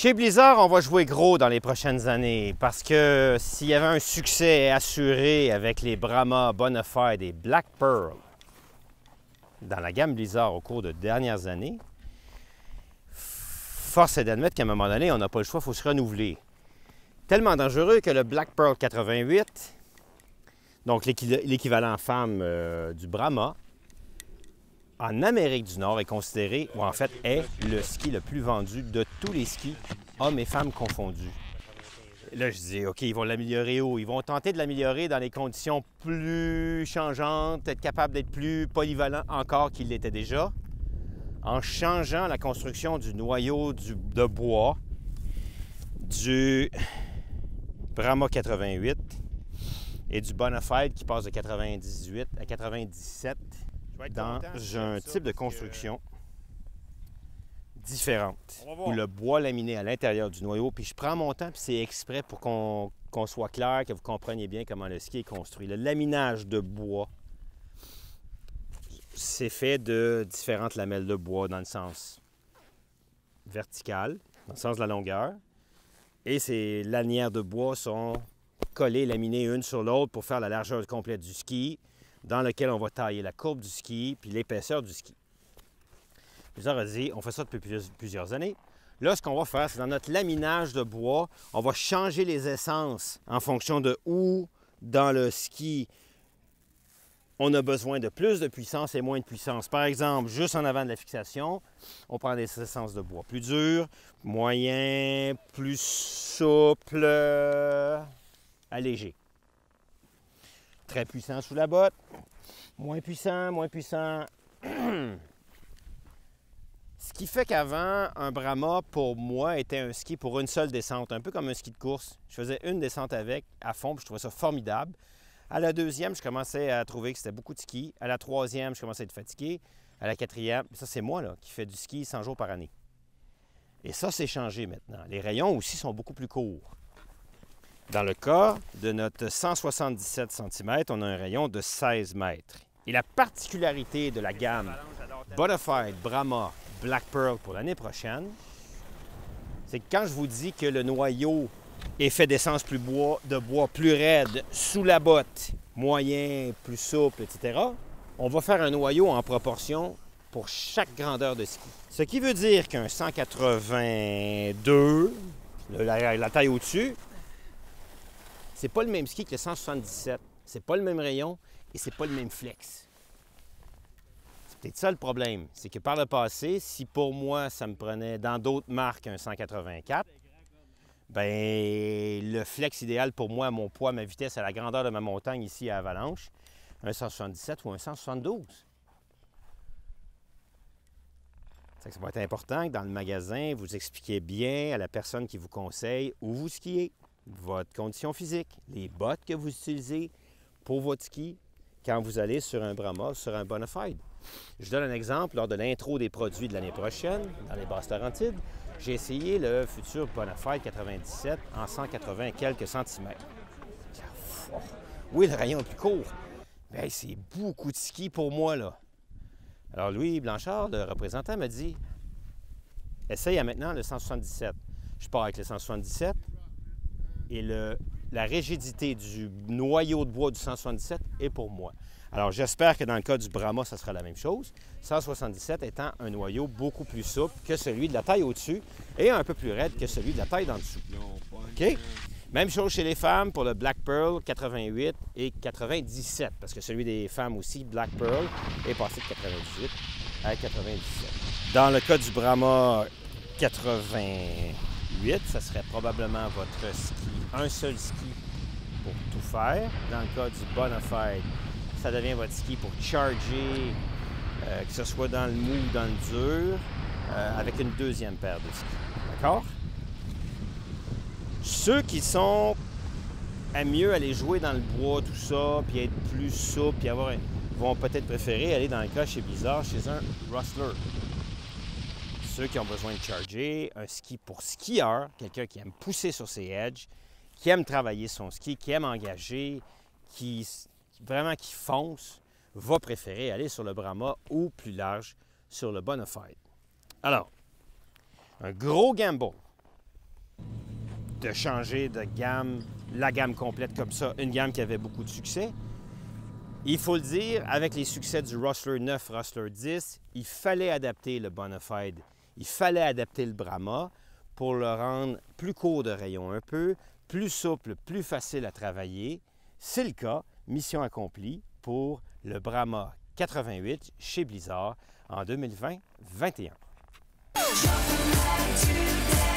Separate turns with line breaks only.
Chez Blizzard, on va jouer gros dans les prochaines années parce que s'il y avait un succès assuré avec les Brahma, Bonafide et Black Pearl dans la gamme Blizzard au cours de dernières années, force est d'admettre qu'à un moment donné, on n'a pas le choix, il faut se renouveler. Tellement dangereux que le Black Pearl 88, donc l'équivalent femme du Brahma, en Amérique du Nord est considéré, ou en fait est le ski le plus vendu de tous les skis, hommes et femmes confondus. Là, je dis, OK, ils vont l'améliorer où? Ils vont tenter de l'améliorer dans des conditions plus changeantes, être capable d'être plus polyvalent encore qu'il l'était déjà, en changeant la construction du noyau de bois du Brahma 88 et du Bonafide qui passe de 98 à 97 dans un type de construction différente, où le bois laminé à l'intérieur du noyau, puis je prends mon temps, puis c'est exprès pour qu'on soit clair, que vous compreniez bien comment le ski est construit. Le laminage de bois, c'est fait de différentes lamelles de bois dans le sens vertical, dans le sens de la longueur, et ces lanières de bois sont collées, laminées une sur l'autre pour faire la largeur complète du ski, dans lequel on va tailler la courbe du ski puis l'épaisseur du ski. Blizzard a dit, on fait ça depuis plusieurs années. Là, ce qu'on va faire, c'est dans notre laminage de bois, on va changer les essences en fonction de où dans le ski on a besoin de plus de puissance et moins de puissance. Par exemple, juste en avant de la fixation, on prend des essences de bois plus dures, moyen, plus souple, allégé. Très puissant sous la botte, moins puissant, moins puissant. Ce qui fait qu'avant, un Brahma, pour moi, était un ski pour une seule descente, un peu comme un ski de course. Je faisais une descente avec, à fond, puis je trouvais ça formidable. À la deuxième, je commençais à trouver que c'était beaucoup de ski. À la troisième, je commençais à être fatigué. À la quatrième, ça c'est moi là, qui fais du ski 100 jours par année. Et ça, c'est changé maintenant. Les rayons aussi sont beaucoup plus courts. Dans le cas de notre 177 cm, on a un rayon de 16 mètres. Et la particularité de la gamme Bonafide, Brahma, Black Pearl pour l'année prochaine, c'est que quand je vous dis que le noyau est fait d'essence de bois plus raide, sous la botte, moyen, plus souple, etc., on va faire un noyau en proportion pour chaque grandeur de ski. Ce qui veut dire qu'un 182, la taille au-dessus, c'est pas le même ski que le 177. C'est pas le même rayon et c'est pas le même flex. C'est peut-être ça le problème. C'est que par le passé, si pour moi, ça me prenait dans d'autres marques un 184, bien, le flex idéal pour moi, mon poids, ma vitesse à la grandeur de ma montagne ici à Avalanche, un 177 ou un 172. Ça va être important que dans le magasin, vous expliquiez bien à la personne qui vous conseille où vous skiez, votre condition physique, les bottes que vous utilisez pour votre ski quand vous allez sur un Brahma ou sur un Bonafide. Je donne un exemple. Lors de l'intro des produits de l'année prochaine, dans les Basses-Laurentides, j'ai essayé le futur Bonafide 97 en 180 quelques centimètres. Oui, le rayon est plus court. Mais c'est beaucoup de ski pour moi, là. Alors, Louis Blanchard, le représentant, m'a dit « Essaye à maintenant le 177. » Je pars avec le 177 et la rigidité du noyau de bois du 177 est pour moi. Alors, j'espère que dans le cas du Brahma, ça sera la même chose. 177 étant un noyau beaucoup plus souple que celui de la taille au-dessus et un peu plus raide que celui de la taille d'en dessous. OK? Même chose chez les femmes pour le Black Pearl 88 et 97, parce que celui des femmes aussi, Black Pearl, est passé de 98 à 97. Dans le cas du Brahma 88, ça serait probablement votre ski, un seul ski pour tout faire. Dans le cas du Bonafide, ça devient votre ski pour charger, que ce soit dans le mou ou dans le dur, avec une deuxième paire de skis. D'accord? Ceux qui sont à mieux aller jouer dans le bois, tout ça, puis être plus souple, puis vont peut-être préférer aller dans le cas chez Blizzard, chez un Rustler. Ceux qui ont besoin de charger, un ski pour skieur, quelqu'un qui aime pousser sur ses edges, qui aime travailler son ski, qui aime engager, qui fonce, va préférer aller sur le Brahma ou plus large sur le Bonafide. Alors, un gros gamble de changer de gamme, la gamme complète comme ça, une gamme qui avait beaucoup de succès. Il faut le dire, avec les succès du Rustler 9, Rustler 10, il fallait adapter le Bonafide, il fallait adapter le Brahma pour le rendre plus court de rayon un peu, plus souple, plus facile à travailler. C'est le cas, mission accomplie pour le Brahma 88 chez Blizzard en 2020-21.